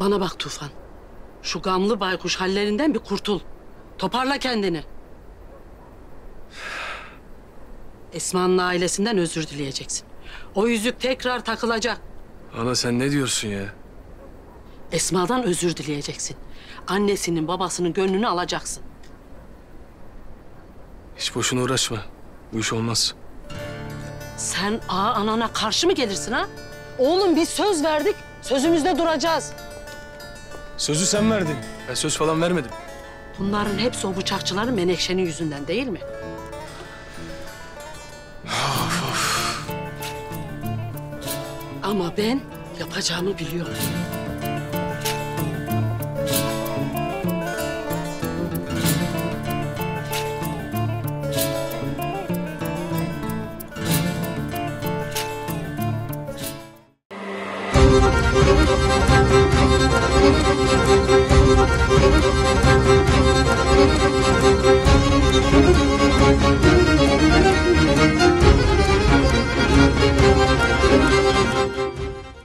Bana bak Tufan. Şu gamlı baykuş hallerinden bir kurtul. Toparla kendini. Esma'nın ailesinden özür dileyeceksin. O yüzük tekrar takılacak. Ana sen ne diyorsun ya? Esma'dan özür dileyeceksin. Annesinin babasının gönlünü alacaksın. Hiç boşuna uğraşma. Bu iş olmaz. Sen anana karşı mı gelirsin ha? Oğlum biz söz verdik. Sözümüzde duracağız. Sözü sen verdin. Ben söz falan vermedim. Bunların hepsi o bıçakçıların Menekşe'nin yüzünden değil mi? Ama ben yapacağımı biliyorum.